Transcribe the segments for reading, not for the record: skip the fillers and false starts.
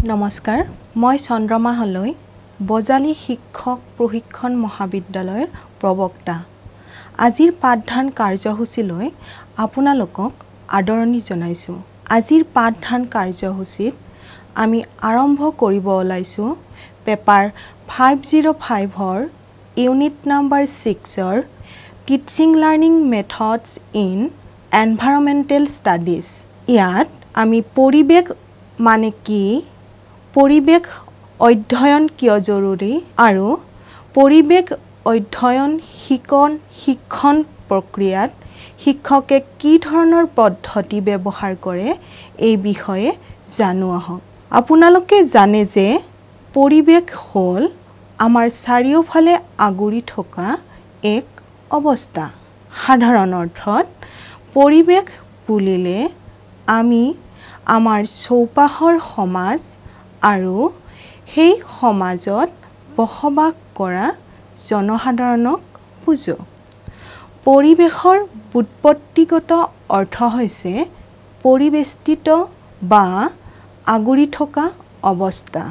নমস্কাৰ মই চন্দ্ৰমা হলৈ বজালী শিক্ষক প্ৰশিক্ষণ মহাবিদ্যালয়ৰ প্ৰবক্তা আজিৰ পাঠদান কাৰ্যসূচীলৈ আপোনালোকক আদৰণি জনাইছো আজিৰ পাঠদান কাৰ্যসূচীত আমি আৰম্ভ কৰিব ওলাইছো পেপাৰ 505 ৰ ইউনিট নাম্বাৰ 6 ৰ teaching learning methods in environmental studies ইয়াত আমি পৰিবেশ মানে কি পৰিবেশ অধ্যয়ন কিয় জৰুৰী আৰু পৰিবেশ অধ্যয়ন শিক্ষণ প্ৰক্ৰিয়াত শিক্ষকে কি ধৰণৰ পদ্ধতি ব্যৱহাৰ কৰে এই বিষয়ে জানো আহক আপোনালোকে জানে যে পৰিবেশ হ'ল আমাৰ চাৰিওফালে আগুৰি থকা এক অৱস্থা সাধাৰণ অৰ্থত পৰিবেশ বুলিলে আমি আমাৰ চৌপাশৰ সমাজ আৰু সেই সমাজত বসবাস কৰা জনসাধাৰণক বুজো পৰিবেশৰ উৎপত্তিগত অৰ্থ হৈছে পৰিবেষ্টিত বা আগুৰি থকা অৱস্থা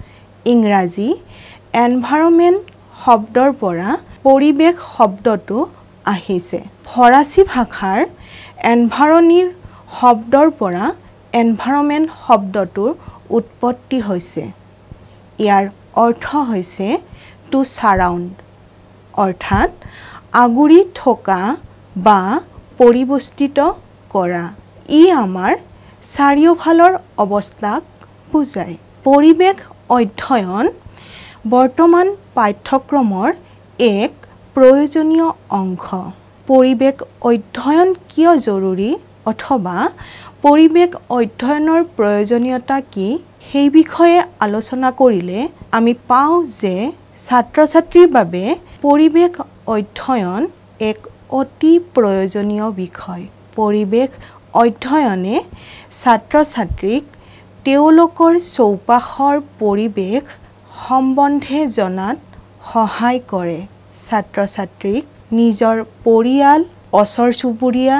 ইংৰাজী এনভাইৰনমেন্ট শব্দৰ পৰা পৰিবেশ শব্দটো আহিছে ফৰাচী ভাষাৰ এনভাইৰনিৰ শব্দৰ পৰা এনভাইৰনমেন্ট শব্দটোৰ উৎপত্তি হৈছে ইয়াৰ অৰ্থ হৈছে টু সাৰাউণ্ড অৰ্থাৎ আগুৰি থকা বা পৰিবেষ্টিত কৰা ই আমাৰ চাৰিওফালৰ অৱস্থাক বুজায় পৰিবেশ অধ্যয়ন বৰ্তমান পাঠ্যক্ৰমৰ এক প্ৰয়োজনীয় অংশ পৰিবেশ অধ্যয়ন কিয় জৰুৰী অথবা পৰিবেশ অধ্যয়নৰ প্ৰয়োজনীয়তা কি সেই বিষয়ে আলোচনা কৰিলে আমি পাওঁ যে ছাত্ৰ-ছাত্ৰীৰ বাবে পৰিবেশ অধ্যয়ন এক অতি প্ৰয়োজনীয় বিষয় পৰিবেশ অধ্যয়নে ছাত্ৰ-ছাত্ৰীক তেওঁলোকৰ চৌপাশৰ পৰিবেশ সম্বন্ধে জনাত সহায় কৰে ছাত্ৰ-ছাত্ৰীক নিজৰ পৰিয়াল ওচৰ চুবুৰীয়া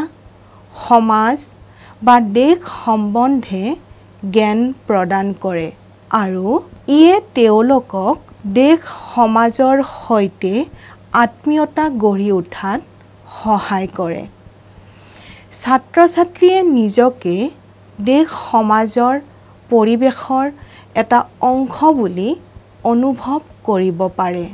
সমাজ বা দেশ সম্বন্ধে জ্ঞান প্ৰদান কৰে আৰু ইয়ে তেওঁলোকক দেশ সমাজৰ সৈতে আত্মীয়তা গঢ়ি উঠাত সহায় কৰে ছাত্ৰ-ছাত্ৰীয়ে নিজকে দেশ সমাজৰ পৰিবেশৰ এটা অংশ বুলি অনুভৱ কৰিব পাৰে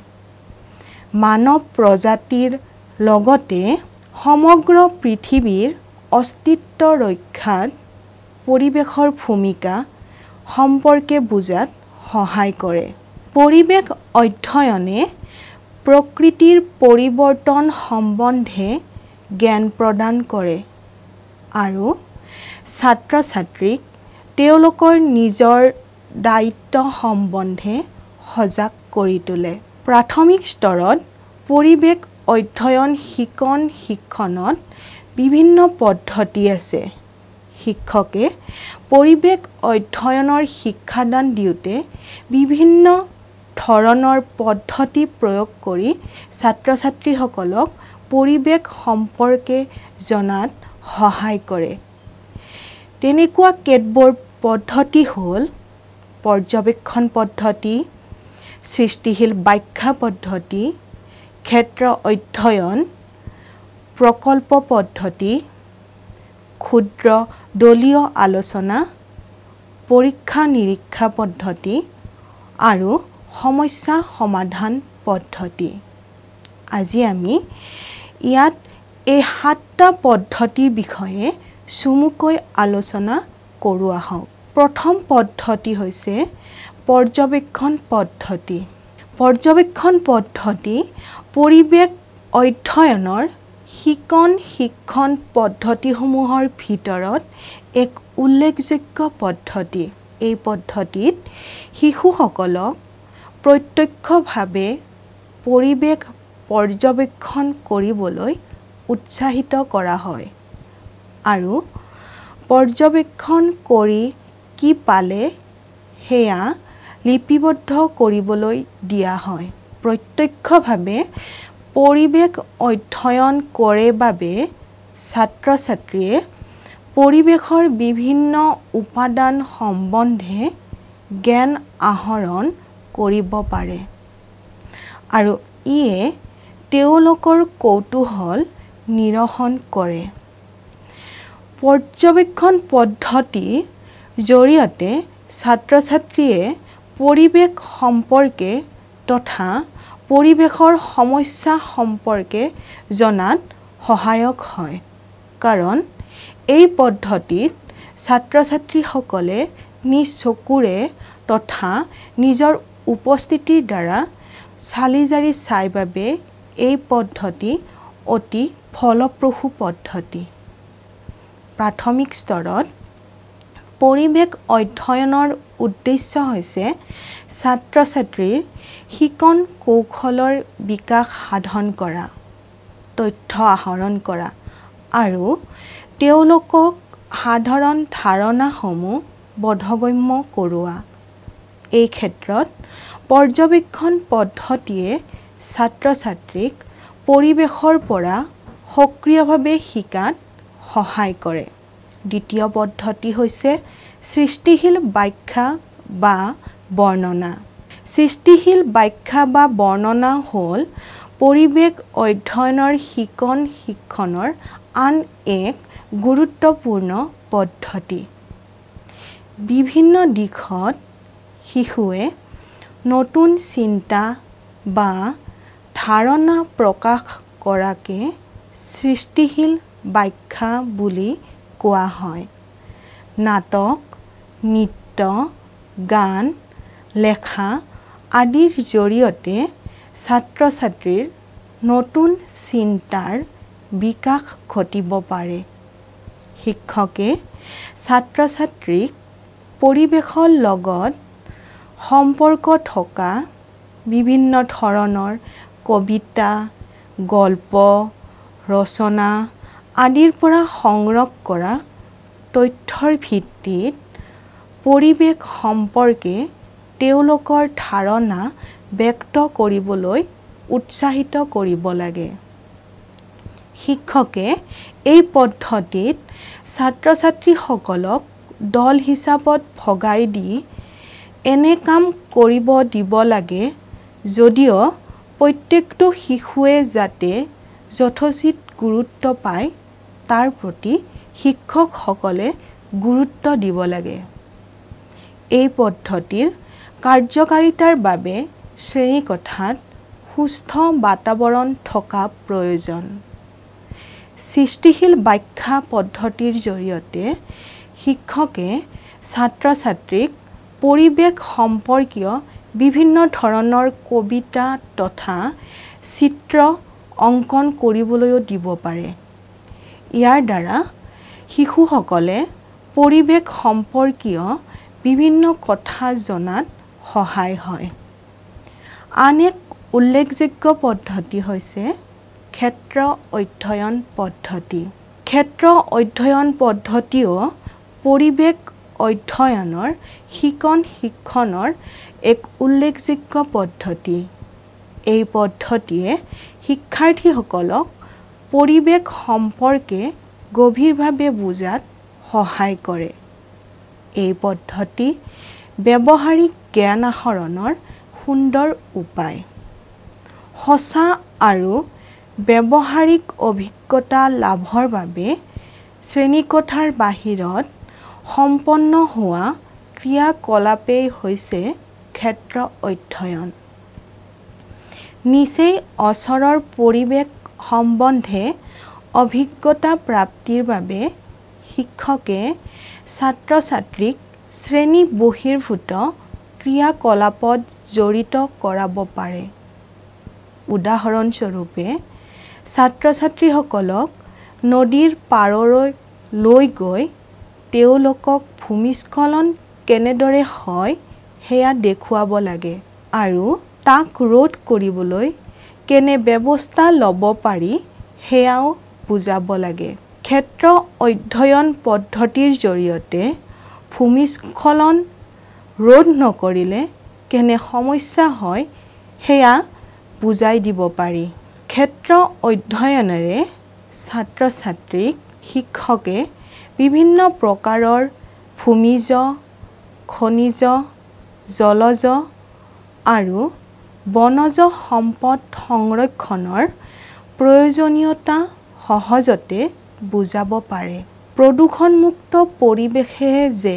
মানৱ প্ৰজাতিৰ লগতে সমগ্ৰ পৃথিৱীৰ অস্তিত্ব ৰক্ষাত পৰিবেশৰ ভূমিকা সম্পৰ্কে বুজাত সহায় কৰে পৰিবেশ অধ্যয়নে প্ৰকৃতিৰ পৰিৱৰ্তন সম্বন্ধে জ্ঞান প্ৰদান কৰে আৰু ছাত্ৰ-ছাত্ৰীক তেওঁলোকৰ নিজৰ দায়িত্ব সম্বন্ধে সজাগ কৰি তোলে প্ৰাথমিক স্তৰত পৰিবেশ অধ্যয়ন শিক্ষণত বিভিন্ন পদ্ধতি আছে শিক্ষকে পৰিবেশ অধ্যয়নৰ শিক্ষাদান দিওতে বিভিন্ন ধৰণৰ পদ্ধতি প্ৰয়োগ কৰি ছাত্ৰ-ছাত্ৰীসকলক পৰিবেশ সম্পৰ্কে জনাত সহায় কৰে তেনেকুৱা কেতবোৰ পদ্ধতি হ'ল পৰ্যবেক্ষণ পদ্ধতি সৃষ্টিশীল ব্যাখ্যা পদ্ধতি ক্ষেত্ৰ অধ্যয়ন প্ৰকল্প পদ্ধতি ক্ষুদ্ৰ দলীয় আলোচনা পৰীক্ষা নিৰীক্ষা পদ্ধতি আৰু সমস্যা সমাধান পদ্ধতি আজি আমি ইয়াত এই 7টা পদ্ধতিৰ বিষয়ে চমুকৈ আলোচনা কৰো আহক প্ৰথম পদ্ধতি হৈছে পৰ্যবেক্ষণ পদ্ধতি পৰিবেশ অধ্যয়নৰ শিক্ষণ পদ্ধতিসমূহৰ ভিতৰত এক উল্লেখযোগ্য পদ্ধতি এই পদ্ধতিত শিশুসকলক প্ৰত্যক্ষভাৱে পৰিবেশ পৰ্যবেক্ষণ কৰিবলৈ উৎসাহিত কৰা হয় আৰু পৰ্যবেক্ষণ কৰি কি পালে হেয়া লিপিবদ্ধ কৰিবলৈ দিয়া হয় প্ৰত্যক্ষভাৱে পৰিবেশ অধ্যয়ন কৰে বাবে ছাত্ৰ-ছাত্ৰীয়ে পৰিবেশৰ বিভিন্ন উপাদান সম্বন্ধে জ্ঞান আহৰণ কৰিব পাৰে আৰু ইয়ে তেওঁলোকৰ কৌতূহল নিৰসন কৰে। পৰ্যবেক্ষণ পদ্ধতিৰ জৰিয়তে ছাত্ৰ-ছাত্ৰীয়ে পৰিৱেশ সম্পৰ্কে তথা পৰিৱেশৰ সমস্যা সম্পৰ্কে জনাত সহায়ক হয়, কাৰণ এই পদ্ধতিত ছাত্ৰ-ছাত্ৰীসকলে নিজ চকুৰে তথা নিজৰ উপস্থিতিৰ দ্বাৰা চালি-জাৰি চাই বাবে এই পদ্ধতি অতি ফলপ্ৰসূ পদ্ধতি। প্ৰাথমিক স্তৰত পৰিৱেশ অধ্যয়নৰ উদ্দেশ্য হৈছে ছাত্ৰ-ছাত্ৰীৰ শিকন কৌশলৰ বিকাশ সাধন কৰা, তথ্য আহৰণ কৰা আৰু তেওঁলোকক সাধাৰণ ধাৰণাসমূহ বোধগম্য কৰোৱা। এই ক্ষেত্ৰত পৰ্যবেক্ষণ পদ্ধতিয়ে ছাত্ৰ-ছাত্ৰীক পৰিৱেশৰ পৰা সক্ৰিয়ভাৱে শিকাত সহায় কৰে। দ্বিতীয় পদ্ধতি হৈছে সৃষ্টিশীল ব্যাখ্যা বা বৰ্ণনা। সৃষ্টিশীল ব্যাখ্যা বা বৰ্ণনা হ'ল পৰিৱেশ অধ্যয়নৰ শিক্ষণৰ আন এক গুৰুত্বপূৰ্ণ পদ্ধতি। বিভিন্ন দিশত শিশুৱে নতুন চিন্তা বা ধাৰণা প্ৰকাশ কৰাকে সৃষ্টিশীল ব্যাখ্যা বুলি কোৱা হয়। নাটক, নৃত্য, গান, লেখা আদিৰ জৰিয়তে ছাত্ৰ-ছাত্ৰীৰ নতুন চিন্তাৰ বিকাশ ঘটিব পাৰে। শিক্ষকে ছাত্ৰ-ছাত্ৰীক পৰিৱেশৰ লগত সম্পৰ্ক থকা বিভিন্ন ধৰণৰ কবিতা, গল্প, ৰচনা আদিৰ পৰা সংগ্ৰহ কৰা তথ্যৰ ভিত্তিত পৰিৱেশ সম্পৰ্কে তেওঁলোকৰ ধাৰণা ব্যক্ত কৰিবলৈ উৎসাহিত কৰিব লাগে। শিক্ষকে এই পদ্ধতিত ছাত্ৰ-ছাত্ৰীসকলক দল হিচাপত ভগাই দি এনে কাম কৰিব দিব লাগে যদিও প্ৰত্যেকটো শিশুৱে যাতে যথোচিত গুৰুত্ব পায় তাৰ প্ৰতি শিক্ষকসকলে গুৰুত্ব দিব লাগে। এই পদ্ধতিৰ কাৰ্যকাৰিতাৰ বাবে শ্ৰেণীকোঠাত সুস্থ বাতাবৰণ থকা প্ৰয়োজন। সৃষ্টিশীল ব্যাখ্যা পদ্ধতিৰ জৰিয়তে শিক্ষকে ছাত্ৰ-ছাত্ৰীক পৰিৱেশ সম্পৰ্কীয় বিভিন্ন ধৰণৰ কবিতা তথা চিত্ৰ অংকন কৰিবলৈও দিব পাৰে। ইয়াৰ দ্বাৰা শিশুসকলে পৰিৱেশ সম্পৰ্কীয় বিভিন্ন কথা জনাত সহায় হয়। আন এক উল্লেখযোগ্য পদ্ধতি হৈছে ক্ষেত্ৰ অধ্যয়ন পদ্ধতি। ক্ষেত্ৰ অধ্যয়ন পদ্ধতিও পৰিৱেশ অধ্যয়নৰ শিক্ষণৰ এক উল্লেখযোগ্য পদ্ধতি। এই পদ্ধতিয়ে শিক্ষাৰ্থীসকলক পৰিৱেশ সম্পৰ্কে গভীৰভাৱে বুজাত সহায় কৰে। এই পদ্ধতি ব্যৱহাৰিক জ্ঞান আহৰণৰ সুন্দৰ উপায়। সঁচা আৰু ব্যৱহাৰিক অভিজ্ঞতা লাভৰ বাবে শ্ৰেণীকোঠাৰ বাহিৰত সম্পন্ন হোৱা ক্ৰিয়াকলাপেই হৈছে ক্ষেত্ৰ অধ্যয়ন। নিচেই ওচৰৰ পৰিৱেশ সম্বন্ধে অভিজ্ঞতা প্ৰাপ্তিৰ বাবে শিক্ষকে ছাত্ৰ-ছাত্ৰীক শ্ৰেণী বহিৰ্ভূত ক্ৰিয়াকলাপত জড়িত কৰাব পাৰে। উদাহৰণস্বৰূপে ছাত্ৰ-ছাত্ৰীসকলক নদীৰ পাৰলৈ লৈ গৈ তেওঁলোকক ভূমিস্খলন কেনেদৰে হয় সেয়া দেখুৱাব লাগে আৰু তাক ৰোধ কৰিবলৈ কেনে ব্যৱস্থা ল'ব পাৰি সেয়াও বুজাব লাগে। ক্ষেত্ৰ অধ্যয়ন পদ্ধতিৰ জৰিয়তে ভূমিস্খলন ৰোধ নকৰিলে কেনে সমস্যা হয় সেয়া বুজাই দিব পাৰি। ক্ষেত্ৰ অধ্যয়নেৰে ছাত্ৰ-ছাত্ৰীক শিক্ষকে বিভিন্ন প্ৰকাৰৰ ভূমিজ, খনিজ জলজ আৰু বনজ সম্পদ সংৰক্ষণৰ প্ৰয়োজনীয়তা সহজতে বুজাব পাৰে। প্ৰদূষণমুক্ত পৰিৱেশে যে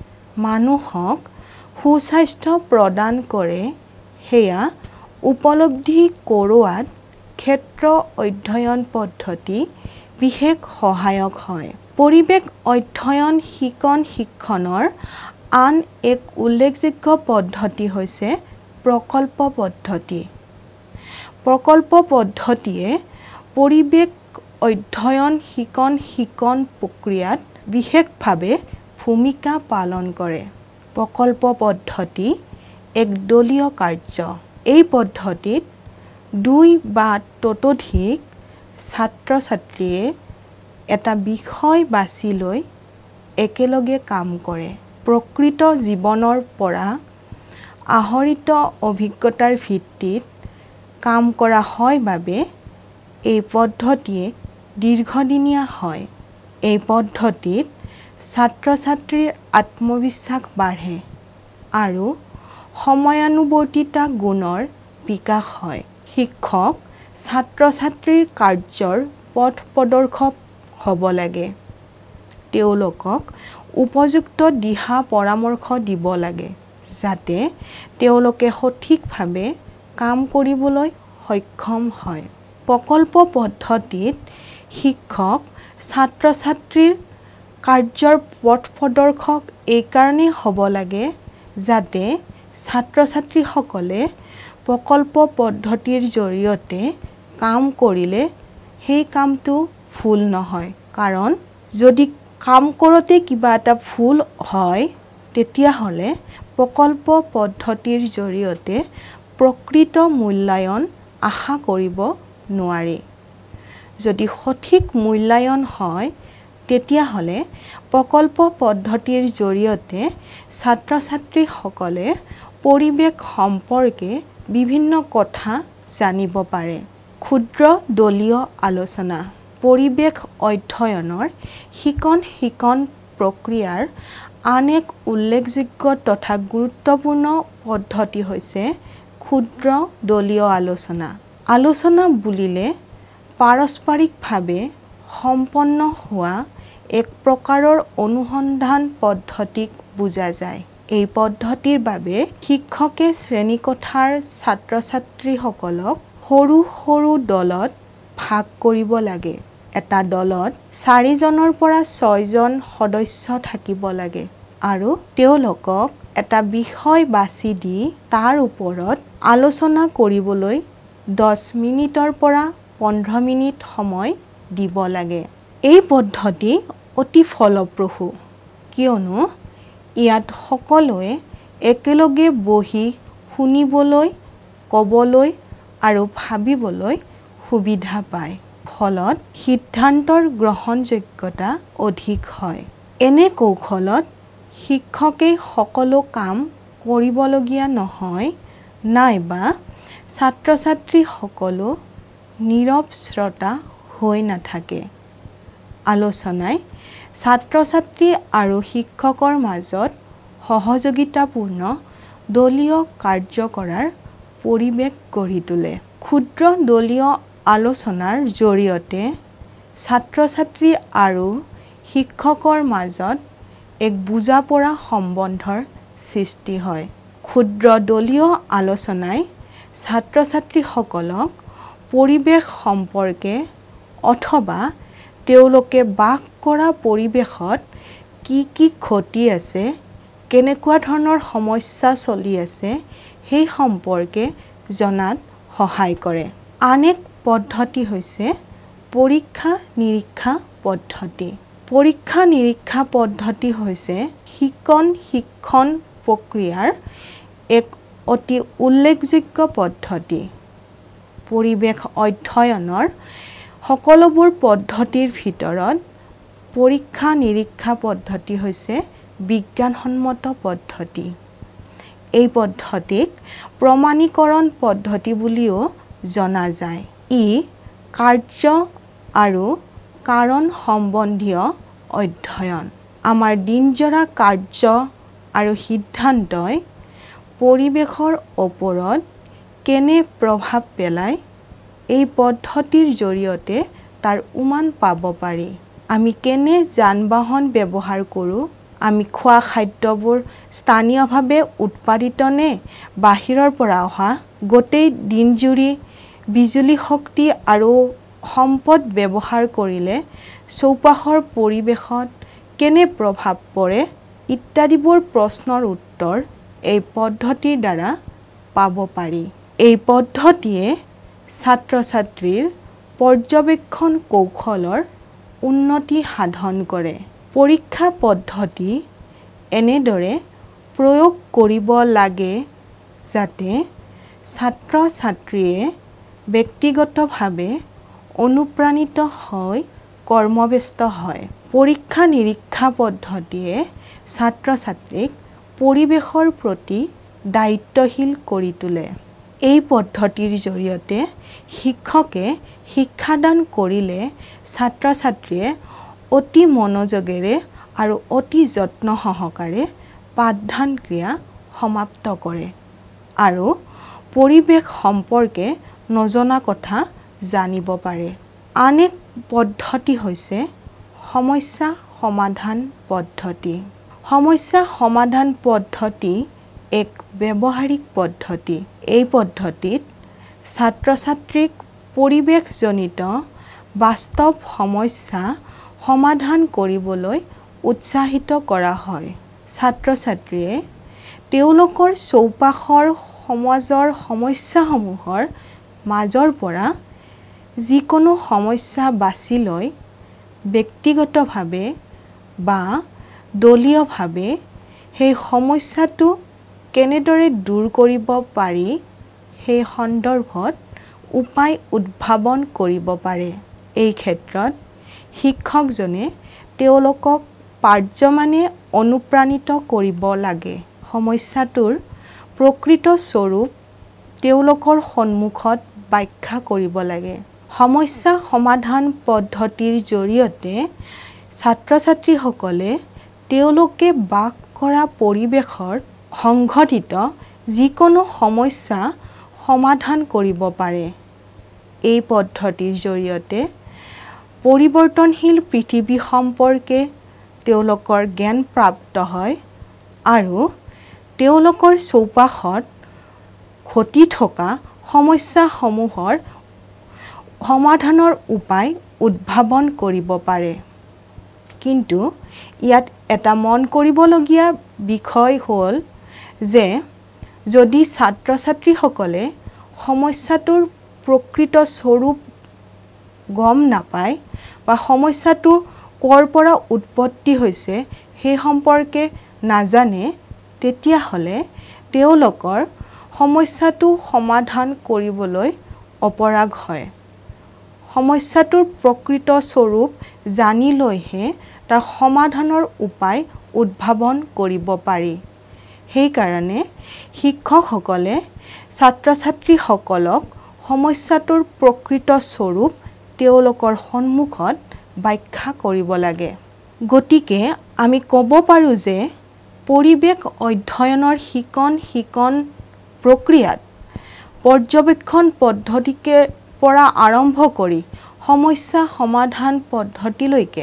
মানুহক সুস্বাস্থ্য প্ৰদান কৰে সেয়া উপলব্ধি কৰোৱাত ক্ষেত্ৰ অধ্যয়ন পদ্ধতি বিশেষ সহায়ক হয়। পৰিৱেশ অধ্যয়ন শিক্ষণৰ আন এক উল্লেখযোগ্য পদ্ধতি হৈছে প্ৰকল্প পদ্ধতি। প্ৰকল্প পদ্ধতিয়ে পৰিৱেশ অধ্যয়ন শিক্ষণ প্ৰক্ৰিয়াত বিশেষভাৱে ভূমিকা পালন কৰে। প্ৰকল্প পদ্ধতি এক দলীয় কাৰ্য। এই পদ্ধতিত 2 বা ততোধিক ছাত্ৰ-ছাত্ৰীয়ে এটা বিষয় বাছি লৈ একেলগে কাম কৰে। প্ৰকৃত জীৱনৰ পৰা আহৰিত অভিজ্ঞতাৰ ভিত্তিত কাম কৰা হয় বাবে এই পদ্ধতিয়ে দীৰ্ঘদিনীয়া হয়। এই পদ্ধতিত ছাত্ৰ-ছাত্ৰীৰ আত্মবিশ্বাস বাঢ়ে আৰু সময়ানুৱৰ্তিতা গুণৰ বিকাশ হয়। শিক্ষক ছাত্ৰ-ছাত্ৰীৰ কাৰ্যৰ পথ প্ৰদৰ্শক হ'ব লাগে। তেওঁলোকক উপযুক্ত দিহা পৰামৰ্শ দিব লাগে যাতে তেওঁলোকে সঠিকভাৱে কাম কৰিবলৈ সক্ষম হয়। প্ৰকল্প পদ্ধতিত শিক্ষক ছাত্ৰ-ছাত্ৰীৰ কাৰ্যৰ পথ প্ৰদৰ্শক এইকাৰণেই হ'ব লাগে যাতে ছাত্ৰ-ছাত্ৰীসকলে প্ৰকল্প পদ্ধতিৰ জৰিয়তে কাম কৰিলে সেই কামটো ভুল নহয়। কাৰণ যদি কাম কৰোঁতে কিবা এটা ভুল হয় তেতিয়াহ'লে প্ৰকল্প পদ্ধতিৰ জৰিয়তে প্ৰকৃত মূল্যায়ন আশা কৰিব নোৱাৰি। যদি সঠিক মূল্যায়ন হয় তেতিয়াহ'লে প্ৰকল্প পদ্ধতিৰ জৰিয়তে ছাত্ৰ-ছাত্ৰীসকলে পৰিৱেশ সম্পৰ্কে বিভিন্ন কথা জানিব পাৰে। ক্ষুদ্ৰ দলীয় আলোচনা। পৰিৱেশ অধ্যয়নৰ শিক্ষণ প্ৰক্ৰিয়াৰ আন এক উল্লেখযোগ্য তথা গুৰুত্বপূৰ্ণ পদ্ধতি হৈছে ক্ষুদ্ৰ দলীয় আলোচনা। আলোচনা বুলিলে পাৰস্পৰিকভাৱে সম্পন্ন হোৱা এক প্ৰকাৰৰ অনুসন্ধান পদ্ধতিক বুজা যায়। এই পদ্ধতিৰ বাবে শিক্ষকে শ্ৰেণীকোঠাৰ ছাত্ৰ-ছাত্ৰীসকলক সৰু সৰু দলত ভাগ কৰিব লাগে। এটা দলত 4 জনৰ পৰা 6 জন সদস্য থাকিব লাগে আৰু তেওঁলোকক এটা বিষয় বাছি দি তাৰ ওপৰত আলোচনা কৰিবলৈ 10 মিনিটৰ পৰা 15 মিনিট সময় দিব লাগে। এই পদ্ধতি অতি ফলপ্ৰসূ কিয়নো ইয়াত সকলোৱে একেলগে বহি শুনিবলৈ, ক'বলৈ আৰু ভাবিবলৈ সুবিধা পায়। ফলত সিদ্ধান্তৰ গ্ৰহণযোগ্যতা অধিক হয়। এনে কৌশলত শিক্ষকে সকলো কাম কৰিবলগীয়া নহয় নাইবা ছাত্ৰ-ছাত্ৰীসকলো নীৰৱ শ্ৰোতা হৈ নাথাকে। আলোচনাই ছাত্ৰ-ছাত্ৰী আৰু শিক্ষকৰ মাজত সহযোগিতাপূৰ্ণ দলীয় কাৰ্য কৰাৰ পৰিৱেশ গঢ়ি তোলে। ক্ষুদ্ৰ দলীয় আলোচনাৰ জৰিয়তে ছাত্ৰ-ছাত্ৰী আৰু শিক্ষকৰ মাজত এক বুজা-পৰা সম্বন্ধৰ সৃষ্টি হয়। ক্ষুদ্ৰ দলীয় আলোচনাই ছাত্ৰ-ছাত্ৰীসকলক পৰিৱেশ সম্পৰ্কে অথবা তেওঁলোকে বাস কৰা পৰিৱেশত কি ঘটি আছে, কেনেকুৱা ধৰণৰ সমস্যা চলি আছে সেই সম্পৰ্কে জনাত সহায় কৰে। আন এক পদ্ধতি হৈছে পৰীক্ষা-নিৰীক্ষা পদ্ধতি। পৰীক্ষা-নিৰীক্ষা পদ্ধতি হৈছে শিক্ষণ প্ৰক্ৰিয়াৰ এক অতি উল্লেখযোগ্য পদ্ধতি। পৰিৱেশ অধ্যয়নৰ সকলোবোৰ পদ্ধতিৰ ভিতৰত পৰীক্ষা-নিৰীক্ষা পদ্ধতি হৈছে বিজ্ঞানসন্মত পদ্ধতি। এই পদ্ধতিক প্ৰমাণীকৰণ পদ্ধতি বুলিও জনা যায়। ই কাৰ্য আৰু কাৰণ সম্বন্ধীয় অধ্যয়ন। আমাৰ দিনজোৰা কাৰ্য আৰু সিদ্ধান্তই পৰিৱেশৰ ওপৰত কেনে প্ৰভাৱ পেলায় এই পদ্ধতিৰ জৰিয়তে তাৰ উমান পাব পাৰি। আমি কেনে যান-বাহন ব্যৱহাৰ কৰোঁ, আমি খোৱা খাদ্যবোৰ স্থানীয়ভাৱে উৎপাদিত নে বাহিৰৰ পৰা অহা, গোটেই দিনজুৰি বিজুলী শক্তি আৰু সম্পদ ব্যৱহাৰ কৰিলে চৌপাশৰ পৰিৱেশত কেনে প্ৰভাৱ পৰে ইত্যাদিবোৰ প্ৰশ্নৰ উত্তৰ এই পদ্ধতিৰ দ্বাৰা পাব পাৰি। এই পদ্ধতিয়ে ছাত্ৰ-ছাত্ৰীৰ পৰ্যবেক্ষণ কৌশলৰ উন্নতি সাধন কৰে। পৰীক্ষা পদ্ধতি এনেদৰে প্ৰয়োগ কৰিব লাগে যাতে ছাত্ৰ-ছাত্ৰীয়ে ব্যক্তিগতভাৱে অনুপ্ৰাণিত হৈ কৰ্মব্যস্ত হয়। পৰীক্ষা নিৰীক্ষা পদ্ধতিয়ে ছাত্ৰ-ছাত্ৰীক পৰিৱেশৰ প্ৰতি দায়িত্বশীল কৰি তোলে। এই পদ্ধতিৰ জৰিয়তে শিক্ষকে শিক্ষাদান কৰিলে ছাত্ৰ-ছাত্ৰীয়ে অতি মনোযোগেৰে আৰু অতি যত্ন সহকাৰে পাঠদান ক্ৰিয়া সমাপ্ত কৰে আৰু পৰিৱেশ সম্পৰ্কে নজনা কথা জানিব পাৰে। আন এক পদ্ধতি হৈছে সমস্যা সমাধান পদ্ধতি। সমস্যা সমাধান পদ্ধতি এক ব্যৱহাৰিক পদ্ধতি। এই পদ্ধতিত ছাত্ৰ-ছাত্ৰীক পৰিৱেশজনিত বাস্তৱ সমস্যা সমাধান কৰিবলৈ উৎসাহিত কৰা হয়। ছাত্ৰ-ছাত্ৰীয়ে তেওঁলোকৰ চৌপাশৰ সমাজৰ সমস্যাসমূহৰ মাজৰ পৰা যিকোনো সমস্যা বাছি লৈ ব্যক্তিগতভাৱে বা দলীয়ভাৱে সেই সমস্যাটো কেনেদৰে দূৰ কৰিব পাৰি সেই সন্দৰ্ভত উপায় উদ্ভাৱন কৰিব পাৰে। এই ক্ষেত্ৰত শিক্ষকজনে তেওঁলোকক পাৰ্যমানে অনুপ্ৰাণিত কৰিব লাগে। সমস্যাটোৰ প্ৰকৃত স্বৰূপ তেওঁলোকৰ সন্মুখত ব্যাখ্যা কৰিব লাগে। সমস্যা সমাধান পদ্ধতিৰ জৰিয়তে ছাত্ৰ-ছাত্ৰীসকলে তেওঁলোকে বাস কৰা পৰিৱেশত সংঘটিত যিকোনো সমস্যা সমাধান কৰিব পাৰে। এই পদ্ধতিৰ জৰিয়তে পৰিৱৰ্তনশীল পৃথিৱী সম্পৰ্কে তেওঁলোকৰ জ্ঞান প্ৰাপ্ত হয় আৰু তেওঁলোকৰ চৌপাশত ঘটি থকা সমস্যাসমূহৰ সমাধানৰ উপায় উদ্ভাৱন কৰিব পাৰে। কিন্তু ইয়াত এটা মন কৰিবলগীয়া বিষয় হ'ল যে যদি ছাত্ৰ-ছাত্ৰীসকলে সমস্যাটোৰ প্ৰকৃত স্বৰূপ গম নাপায় বা সমস্যাটো ক'ৰ পৰা উৎপত্তি হৈছে সেই সম্পৰ্কে নাজানে, তেতিয়াহ'লে তেওঁলোকৰ সমস্যাটো সমাধান কৰিবলৈ অপৰাগ হয়। সমস্যাটোৰ প্ৰকৃত স্বৰূপ জানি লৈহে তাৰ সমাধানৰ উপায় উদ্ভাৱন কৰিব পাৰি। সেইকাৰণে শিক্ষকসকলে ছাত্ৰ-ছাত্ৰীসকলক সমস্যাটোৰ প্ৰকৃত স্বৰূপ তেওঁলোকৰ সন্মুখত ব্যাখ্যা কৰিব লাগে। গতিকে আমি ক'ব পাৰোঁ যে পৰিৱেশ অধ্যয়নৰ শিকন প্ৰক্ৰিয়াত পৰ্যবেক্ষণ পদ্ধতিকে পৰা আৰম্ভ কৰি সমস্যা সমাধান পদ্ধতিলৈকে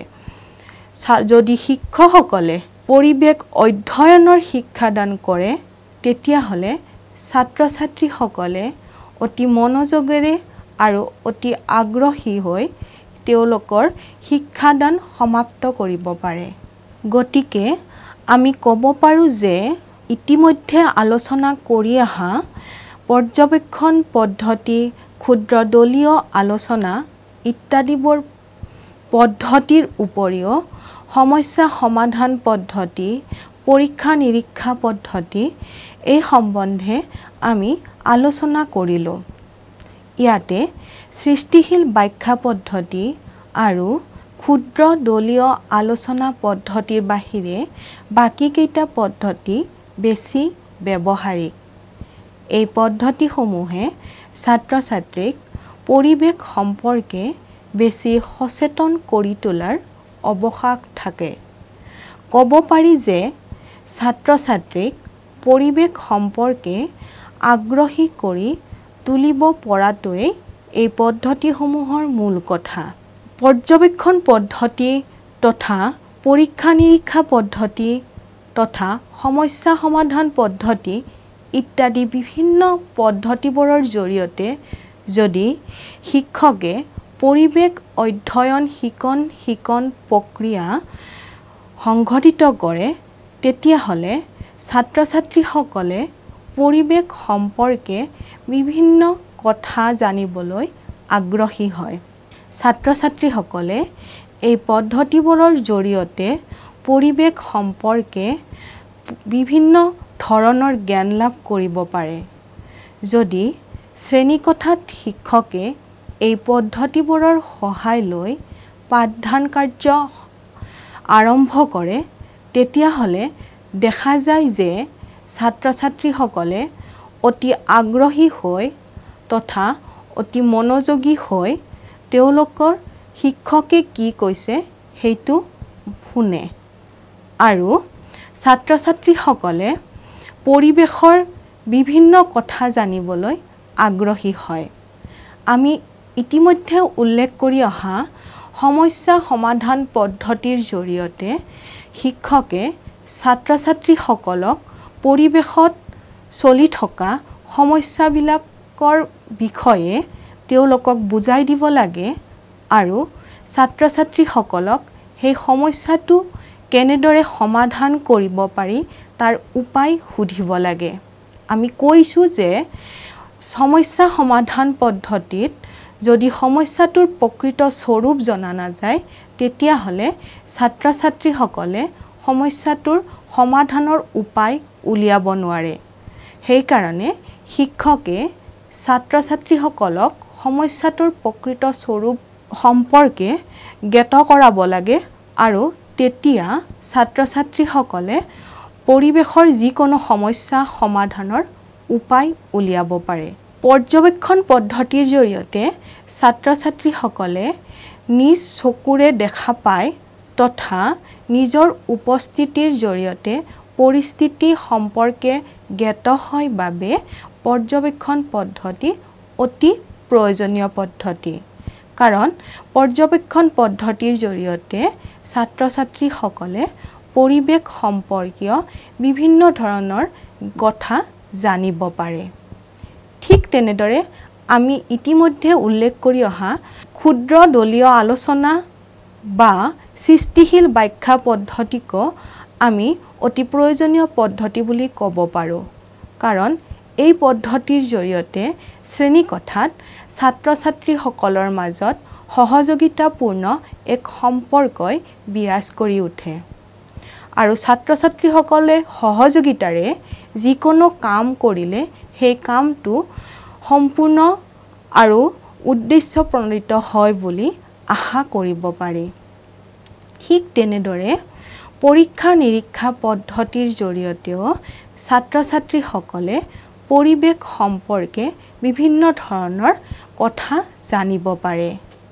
যদি শিক্ষকসকলে পৰিৱেশ অধ্যয়নৰ শিক্ষাদান কৰে তেতিয়াহ'লে ছাত্ৰ-ছাত্ৰীসকলে অতি মনোযোগেৰে আৰু অতি আগ্ৰহী হৈ তেওঁলোকৰ শিক্ষাদান সমাপ্ত কৰিব পাৰে। গতিকে আমি ক'ব পাৰোঁ যে ইতিমধ্যে আলোচনা কৰি অহা পৰ্যবেক্ষণ পদ্ধতি, ক্ষুদ্ৰ দলীয় আলোচনা ইত্যাদিবোৰ পদ্ধতিৰ উপৰিও সমস্যা সমাধান পদ্ধতি, পৰীক্ষা নিৰীক্ষা পদ্ধতি এই সম্বন্ধে আমি আলোচনা কৰিলোঁ। ইয়াতে সৃষ্টিশীল ব্যাখ্যা পদ্ধতি আৰু ক্ষুদ্ৰ দলীয় আলোচনা পদ্ধতিৰ বাহিৰে বাকীকেইটা পদ্ধতি বেছি ব্যৱহাৰিক। এই পদ্ধতিসমূহে ছাত্ৰ-ছাত্ৰীক পৰিৱেশ সম্পৰ্কে বেছি সচেতন কৰি তোলাৰ অৱকাশ থাকে। ক'ব পাৰি যে ছাত্ৰ-ছাত্ৰীক পৰিৱেশ সম্পৰ্কে আগ্ৰহী কৰি তুলিব পৰাটোৱেই এই পদ্ধতিসমূহৰ মূল কথা। পৰ্যবেক্ষণ পদ্ধতি তথা পৰীক্ষা নিৰীক্ষা পদ্ধতি তথা সমস্যা সমাধান পদ্ধতি ইত্যাদি বিভিন্ন পদ্ধতিবোৰৰ জৰিয়তে যদি শিক্ষকে পৰিৱেশ অধ্যয়ন শিকন প্ৰক্ৰিয়া সংঘটিত কৰে তেতিয়াহ'লে ছাত্ৰ ছাত্ৰীসকলে পৰিৱেশ সম্পৰ্কে বিভিন্ন কথা জানিবলৈ আগ্ৰহী হয়। ছাত্ৰ ছাত্ৰীসকলে এই পদ্ধতিবোৰৰ জৰিয়তে পৰিৱেশ সম্পৰ্কে বিভিন্ন ধৰণৰ জ্ঞান লাভ কৰিব পাৰে। যদি শ্ৰেণীকোঠাত শিক্ষকে এই পদ্ধতিবোৰৰ সহায় লৈ পাঠদান কাৰ্য আৰম্ভ কৰে তেতিয়াহ'লে দেখা যায় যে ছাত্ৰ ছাত্ৰীসকলে অতি আগ্ৰহী হৈ তথা অতি মনোযোগী হৈ তেওঁলোকৰ শিক্ষকে কি কৈছে সেইটো শুনে আৰু ছাত্ৰ ছাত্ৰীসকলে পৰিৱেশৰ বিভিন্ন কথা জানিবলৈ আগ্ৰহী হয়। আমি ইতিমধ্যে উল্লেখ কৰি অহা সমস্যা সমাধান পদ্ধতিৰ জৰিয়তে শিক্ষকে ছাত্ৰ ছাত্ৰীসকলক পৰিৱেশত চলি থকা সমস্যাবিলাকৰ বিষয়ে তেওঁলোকক বুজাই দিব লাগে আৰু ছাত্ৰ ছাত্ৰীসকলক সেই সমস্যাটো কেনেদৰে সমাধান কৰিব পাৰি তাৰ উপায় সুধিব লাগে। আমি কৈছোঁ যে সমস্যা সমাধান পদ্ধতিত যদি সমস্যাটোৰ প্ৰকৃত স্বৰূপ জনা নাযায় তেতিয়াহ'লে ছাত্ৰ ছাত্ৰীসকলে সমস্যাটোৰ সমাধানৰ উপায় উলিয়াব নোৱাৰে। সেইকাৰণে শিক্ষকে ছাত্ৰ ছাত্ৰীসকলক সমস্যাটোৰ প্ৰকৃত স্বৰূপ সম্পৰ্কে জ্ঞাত কৰাব লাগে আৰু তেতিয়া ছাত্ৰ ছাত্ৰীসকলে পৰিৱেশৰ যিকোনো সমস্যা সমাধানৰ উপায় উলিয়াব পাৰে। পৰ্যবেক্ষণ পদ্ধতিৰ জৰিয়তে ছাত্ৰ ছাত্ৰীসকলে নিজ চকুৰে দেখা পায় তথা নিজৰ উপস্থিতিৰ জৰিয়তে পৰিস্থিতি সম্পৰ্কে জ্ঞাত হয় বাবে পৰ্যবেক্ষণ পদ্ধতি অতি প্ৰয়োজনীয় পদ্ধতি। কাৰণ পৰ্যবেক্ষণ পদ্ধতিৰ জৰিয়তে ছাত্ৰ ছাত্ৰীসকলে পৰিৱেশ সম্পৰ্কীয় বিভিন্ন ধৰণৰ কথা জানিব পাৰে। ঠিক তেনেদৰে আমি ইতিমধ্যে উল্লেখ কৰি অহা ক্ষুদ্ৰ দলীয় আলোচনা বা সৃষ্টিশীল ব্যাখ্যা পদ্ধতিকো আমি অতি প্ৰয়োজনীয় পদ্ধতি বুলি ক'ব পাৰোঁ। কাৰণ এই পদ্ধতিৰ জৰিয়তে শ্ৰেণীকোঠাত ছাত্ৰ ছাত্ৰীসকলৰ মাজত সহযোগিতাপূৰ্ণ এক সম্পৰ্কই বিৰাজ কৰি উঠে আৰু ছাত্ৰ ছাত্ৰীসকলে সহযোগিতাৰে যিকোনো কাম কৰিলে সেই কামটো সম্পূৰ্ণ আৰু উদ্দেশ্যপ্ৰণোদিত হয় বুলি আশা কৰিব পাৰি। ঠিক তেনেদৰে পৰীক্ষা নিৰীক্ষা পদ্ধতিৰ জৰিয়তেও ছাত্ৰ ছাত্ৰীসকলে পৰিৱেশ সম্পৰ্কে বিভিন্ন ধৰণৰ কথা জানিব পাৰে।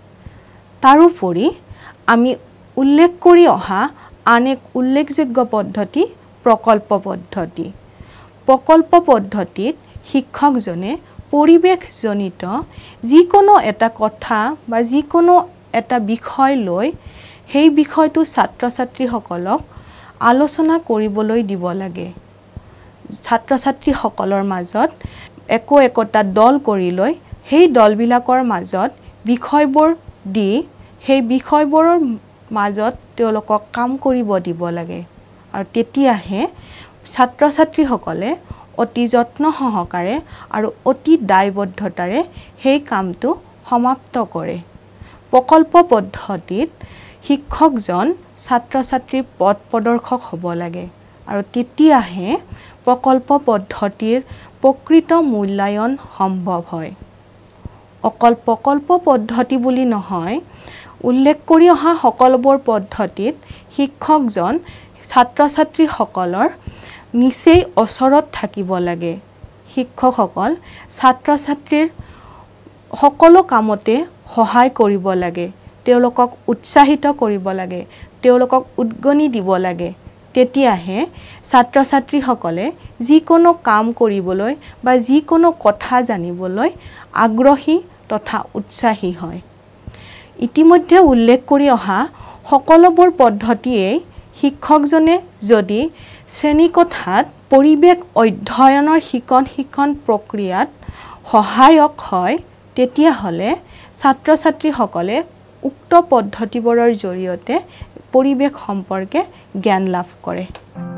তাৰোপৰি আমি উল্লেখ কৰি অহা আন এক উল্লেখযোগ্য পদ্ধতি প্ৰকল্প পদ্ধতি। প্ৰকল্প পদ্ধতিত শিক্ষকজনে পৰিৱেশজনিত যিকোনো এটা কথা বা যিকোনো এটা বিষয় লৈ সেই বিষয়টো ছাত্ৰ ছাত্ৰীসকলক আলোচনা কৰিবলৈ দিব লাগে। ছাত্ৰ ছাত্ৰীসকলৰ মাজত একোটা দল কৰি লৈ সেই দলবিলাকৰ মাজত বিষয়বোৰ দি সেই বিষয়বোৰৰ মাজত তেওঁলোকক কাম কৰিব দিব লাগে আৰু তেতিয়াহে ছাত্ৰ ছাত্ৰীসকলে অতি যত্ন সহকাৰে আৰু অতি দায়বদ্ধতাৰে সেই কামটো সমাপ্ত কৰে। প্ৰকল্প পদ্ধতিত শিক্ষকজন ছাত্ৰ ছাত্ৰীৰ পথ প্ৰদৰ্শক হ'ব লাগে আৰু তেতিয়াহে প্ৰকল্প পদ্ধতিৰ প্ৰকৃত মূল্যায়ন সম্ভৱ হয়। অকল প্ৰকল্প পদ্ধতি বুলি নহয়, উল্লেখ কৰি অহা সকলোবোৰ পদ্ধতিত শিক্ষকজন ছাত্ৰ ছাত্ৰীসকলৰ নিচেই ওচৰত থাকিব লাগে। শিক্ষকসকল ছাত্ৰ ছাত্ৰীৰ সকলো কামতে সহায় কৰিব লাগে, তেওঁলোকক উৎসাহিত কৰিব লাগে, তেওঁলোকক উদ্গনি দিব লাগে। তেতিয়াহে ছাত্ৰ ছাত্ৰীসকলে যিকোনো কাম কৰিবলৈ বা যিকোনো কথা জানিবলৈ আগ্ৰহী তথা উৎসাহী হয়। ইতিমধ্যে উল্লেখ কৰি অহা সকলোবোৰ পদ্ধতিয়ে শিক্ষকজনে যদি শ্ৰেণীকোঠাত পৰিৱেশ অধ্যয়নৰ শিক্ষণ প্ৰক্ৰিয়াত সহায়ক হয় তেতিয়াহ'লে ছাত্ৰ ছাত্ৰীসকলে উক্ত পদ্ধতিবোৰৰ জৰিয়তে পৰিৱেশ সম্পৰ্কে জ্ঞান লাভ কৰে।